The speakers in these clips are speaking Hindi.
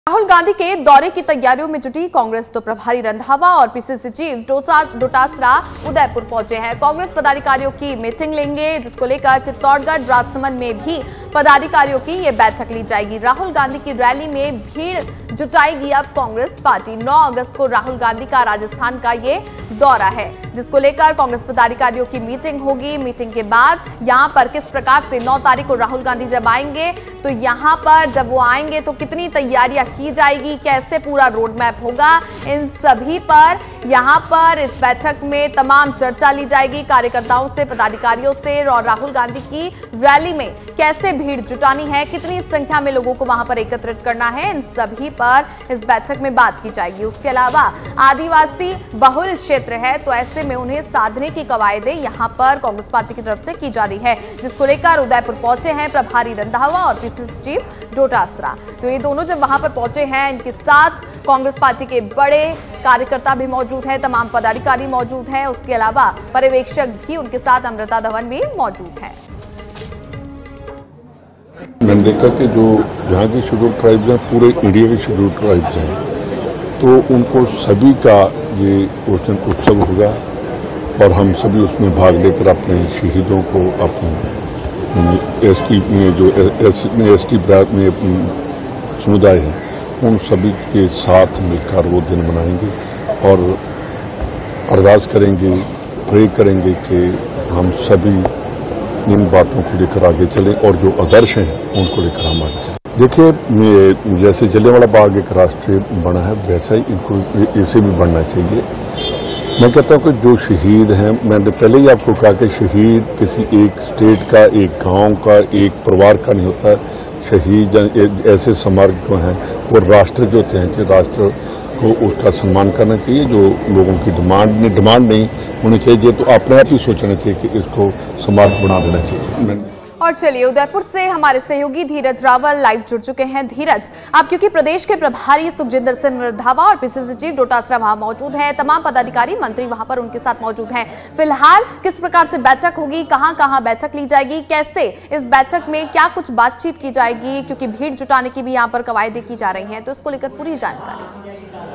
राहुल गांधी के दौरे की तैयारियों में जुटी कांग्रेस तो प्रभारी रंधावा और पीसीसी चीफ डोटासरा उदयपुर पहुंचे हैं। कांग्रेस पदाधिकारियों की मीटिंग लेंगे, जिसको लेकर चित्तौड़गढ़ राजसमंद में भी पदाधिकारियों की ये बैठक ली जाएगी। राहुल गांधी की रैली में भीड़ जुटाएगी अब कांग्रेस पार्टी। 9 अगस्त को राहुल गांधी का राजस्थान का ये दौरा है, जिसको लेकर कांग्रेस पदाधिकारियों की मीटिंग होगी। मीटिंग के बाद यहां पर किस प्रकार से 9 तारीख को राहुल गांधी जब आएंगे तो यहां पर जब वो आएंगे तो कितनी तैयारियां की जाएगी, कैसे पूरा रोड मैप होगा, इन सभी पर यहां पर इस बैठक में तमाम चर्चा ली जाएगी। कार्यकर्ताओं से, पदाधिकारियों से और राहुल गांधी की रैली में कैसे भीड़ जुटानी है, कितनी संख्या में लोगों को वहां पर एकत्रित करना है, इन सभी पर इस बैठक में बात की जाएगी। उसके अलावा आदिवासी बहुल क्षेत्र है तो ऐसे में उन्हें साधने की कवायदें यहां पर कांग्रेस पार्टी की तरफ से की जा रही है, जिसको लेकर उदयपुर पहुंचे हैं प्रभारी रंधावा और पीसीसी चीफ डोटासरा। तो ये दोनों जब वहां पर पहुंचे हैं, इनके साथ कांग्रेस पार्टी के बड़े कार्यकर्ता भी मौजूद हैं, तमाम पदाधिकारी मौजूद हैं। उसके अलावा पर्यवेक्षक भी उनके साथ अमृता धवन भी मौजूद है। मैंने देखा कि जो यहाँ की शेड्यूल ट्राइब्स हैं, पूरे इंडिया की शेड्यूल ट्राइब्स हैं, तो उनको सभी का ये क्वेश्चन उत्सव होगा और हम सभी उसमें भाग लेकर अपने शहीदों को, अपने एसटी में जो एसटी में समुदाय है, उन सभी के साथ मिलकर वो दिन मनाएंगे और अरदास करेंगे, प्रे करेंगे कि हम सभी इन बातों को लेकर आगे चलें और जो आदर्श हैं उनको लेकर हम आगे चलें। देखिए, जैसे जलियांवाला बाग एक राष्ट्रीय बना है, वैसा ही इनको इसे भी बनना चाहिए। मैं कहता हूं कि जो शहीद हैं, मैंने पहले ही आपको कहा कि शहीद किसी एक स्टेट का, एक गांव का, एक परिवार का नहीं होता। शहीद ऐसे स्मारक जो हैं वो राष्ट्र जो होते हैं कि राष्ट्र को उसका सम्मान करना चाहिए। जो लोगों की डिमांड नहीं होनी चाहिए, तो अपने आप ही सोचना चाहिए कि इसको स्मारक बना देना चाहिए। और चलिए, उदयपुर से हमारे सहयोगी धीरज रावल लाइव जुड़ चुके हैं। धीरज, आप क्योंकि प्रदेश के प्रभारी सुखजिंदर सिंह रंधावा और पीसीसी चीफ डोटासरा वहां मौजूद हैं, तमाम पदाधिकारी मंत्री वहां पर उनके साथ मौजूद हैं। फिलहाल किस प्रकार से बैठक होगी, कहां बैठक ली जाएगी, कैसे इस बैठक में क्या कुछ बातचीत की जाएगी, क्योंकि भीड़ जुटाने की भी यहाँ पर कवायदें की जा रही हैं, तो इसको लेकर पूरी जानकारी।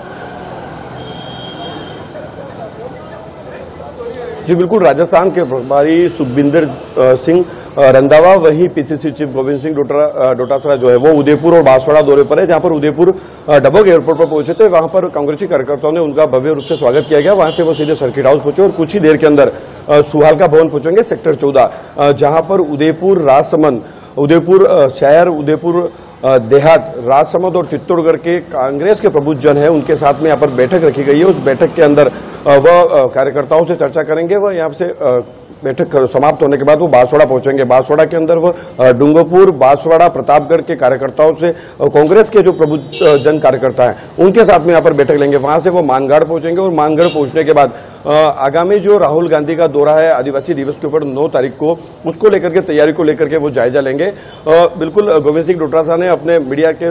जी बिल्कुल, राजस्थान के प्रभारी सुखबिंदर सिंह रंधावा, वही पीसीसी चीफ गोविंद सिंह डोटासरा जो है वो उदयपुर और बांसवाड़ा दौरे पर है, जहां पर उदयपुर डबोक एयरपोर्ट पर पहुंचे थे। वहां पर कांग्रेसी कार्यकर्ताओं ने उनका भव्य रूप से स्वागत किया गया। वहां से वो सीधे सर्किट हाउस पहुंचे और कुछ ही देर के अंदर सुहालका भवन पहुंचेंगे, सेक्टर 14, जहां पर उदयपुर, राजसमंद, उदयपुर शहर, उदयपुर देहात, राजसमंद और चित्तौड़गढ़ के कांग्रेस के प्रबुद्ध जन है, उनके साथ में यहाँ पर बैठक रखी गई है। उस बैठक के अंदर वह कार्यकर्ताओं से चर्चा करेंगे। वह यहाँ से बैठक समाप्त होने के बाद वो बांसवाड़ा पहुंचेंगे। बांसवाड़ा के अंदर वो डूंगरपुर, बांसवाड़ा, प्रतापगढ़ के कार्यकर्ताओं से, कांग्रेस के जो प्रबुद्ध जन कार्यकर्ता हैं उनके साथ में यहाँ पर बैठक लेंगे। वहां से वो मानगढ़ पहुंचेंगे और मानगढ़ पहुंचने के बाद आगामी जो राहुल गांधी का दौरा है आदिवासी दिवस के ऊपर 9 तारीख को, उसको लेकर के, तैयारी को लेकर के वो जायजा लेंगे। बिल्कुल, गोविंद सिंह डोटासरा ने अपने मीडिया के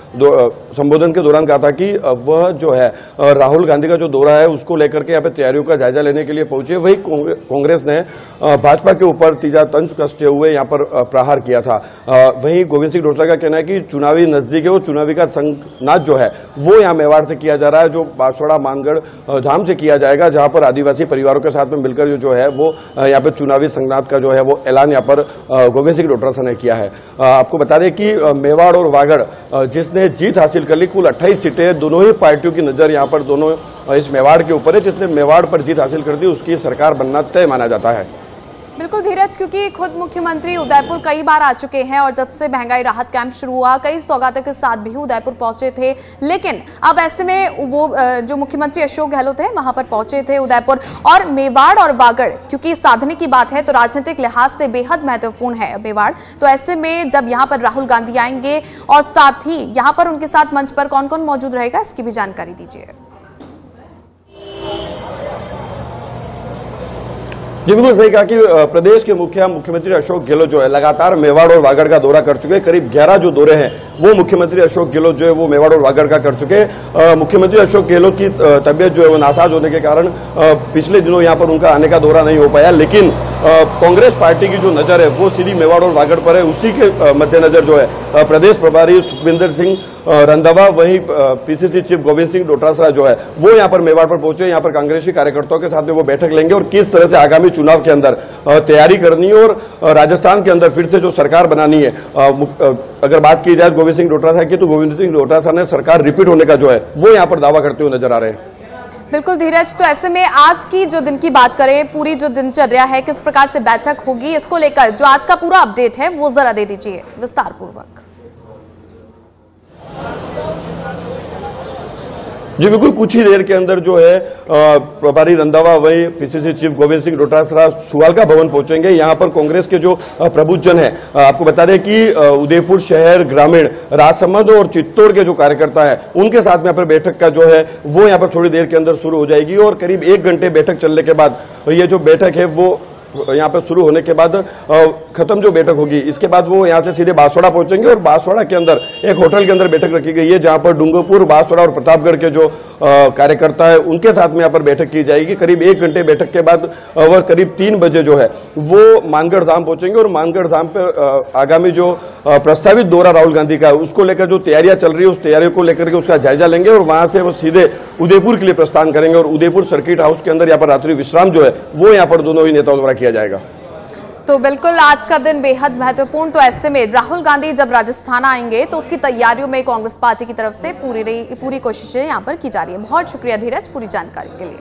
संबोधन के दौरान कहा था कि वह जो है राहुल गांधी का जो दौरा है उसको लेकर के यहाँ पे तैयारियों का जायजा लेने के लिए पहुंचे। वही कांग्रेस ने भाजपा के ऊपर तीजा तंज कसते हुए यहाँ पर प्रहार किया था। वहीं गोविंद सिंह डोटासरा का कहना है कि चुनावी नजदीक है, वो चुनावी का संगनाद जो है वो यहाँ मेवाड़ से किया जा रहा है, जो बांसवाड़ा मानगढ़ धाम से किया जाएगा, जहां पर आदिवासी परिवारों के साथ में मिलकर जो है वो यहाँ पर चुनावी संगनाद का जो है वो ऐलान यहाँ पर गोविंद सिंह डोटासरा ने किया है। आपको बता दें कि मेवाड़ और वागड़ जिसने जीत हासिल कर ली, कुल 28 सीटें, दोनों ही पार्टियों की नजर यहाँ पर दोनों इस मेवाड़ के ऊपर है। जिसने मेवाड़ पर जीत हासिल कर दी उसकी सरकार बनना तय माना जाता है। बिल्कुल धीरज, क्योंकि खुद मुख्यमंत्री उदयपुर कई बार आ चुके हैं और जब से महंगाई राहत कैंप शुरू हुआ, कई सौगातों के साथ भी उदयपुर पहुंचे थे, लेकिन अब ऐसे में वो जो मुख्यमंत्री अशोक गहलोत है वहां पर पहुंचे थे उदयपुर। और मेवाड़ और वागड़, क्योंकि साधने की बात है तो राजनीतिक लिहाज से बेहद महत्वपूर्ण है मेवाड़, तो ऐसे में जब यहाँ पर राहुल गांधी आएंगे और साथ ही यहाँ पर उनके साथ मंच पर कौन कौन मौजूद रहेगा, इसकी भी जानकारी दीजिए। जी बिल्कुल सही कहा कि प्रदेश के मुख्यमंत्री अशोक गहलोत जो है लगातार मेवाड़ और वागड़ का दौरा कर चुके हैं। करीब 11 जो दौरे हैं वो मुख्यमंत्री अशोक गहलोत जो है वो मेवाड़ और वागड़ का कर चुके हैं। मुख्यमंत्री अशोक गहलोत की तबियत जो है वो नासाज होने के कारण पिछले दिनों यहाँ पर उनका आने का दौरा नहीं हो पाया, लेकिन कांग्रेस पार्टी की जो नजर है वो सीधी मेवाड़ और वागड़ पर है। उसी के मद्देनजर जो है प्रदेश प्रभारी सुखबिंदर सिंह रंधावा वहीं पीसीसी चीफ गोविंद सिंह डोटासरा जो है वो यहाँ पर मेवाड़ पर पहुंचे। यहाँ पर कांग्रेसी कार्यकर्ताओं के साथ में वो बैठक लेंगे और किस तरह से आगामी चुनाव के अंदर तैयारी करनी है और राजस्थान के अंदर फिर से जो सरकार बनानी है। अगर बात की जाए गोविंद सिंह डोटासरा की, तो गोविंद सिंह डोटासरा ने सरकार रिपीट होने का जो है वो यहाँ पर दावा करते हुए नजर आ रहे हैं। बिल्कुल धीरज, तो ऐसे में आज की जो दिन की बात करें, पूरी जो दिनचर्या है, किस प्रकार से बैठक होगी, इसको लेकर जो आज का पूरा अपडेट है वो जरा दे दीजिए विस्तार पूर्वक। जी बिल्कुल, कुछ ही देर के अंदर जो है प्रभारी रंधावा वही पीसीसी चीफ गोविंद सिंह डोटासरा सुवालका भवन पहुंचेंगे। यहां पर कांग्रेस के जो प्रबुद्धजन है, आपको बता दें कि उदयपुर शहर ग्रामीण राजसमंद और चित्तौड़ के जो कार्यकर्ता है उनके साथ में यहाँ पर बैठक का जो है वो यहाँ पर थोड़ी देर के अंदर शुरू हो जाएगी और करीब 1 घंटे बैठक चलने के बाद ये जो बैठक है वो यहाँ पर शुरू होने के बाद खत्म जो बैठक होगी, इसके बाद वो यहाँ से सीधे बांसवाड़ा पहुंचेंगे और बांसवाड़ा के अंदर एक होटल के अंदर बैठक रखी गई है जहां पर डूंगरपुर, बांसवाड़ा और प्रतापगढ़ के जो कार्यकर्ता है उनके साथ में यहाँ पर बैठक की जाएगी। करीब 1 घंटे बैठक के बाद वह करीब 3 बजे जो है वो मानगढ़ धाम पहुंचेंगे और मानगढ़ धाम पर आगामी जो प्रस्तावित दौरा राहुल गांधी का है उसको लेकर जो तैयारियां चल रही है उस तैयारियों को लेकर के उसका जायजा लेंगे और वहां से वो सीधे उदयपुर के लिए प्रस्थान करेंगे और उदयपुर सर्किट हाउस के अंदर यहाँ पर रात्रि विश्राम जो है वो यहाँ पर दोनों ही नेताओं द्वारा किया जाएगा। तो बिल्कुल आज का दिन बेहद महत्वपूर्ण। तो ऐसे में राहुल गांधी जब राजस्थान आएंगे तो उसकी तैयारियों में कांग्रेस पार्टी की तरफ से पूरी कोशिशें यहां पर की जा रही है। बहुत शुक्रिया धीरज पूरी जानकारी के लिए।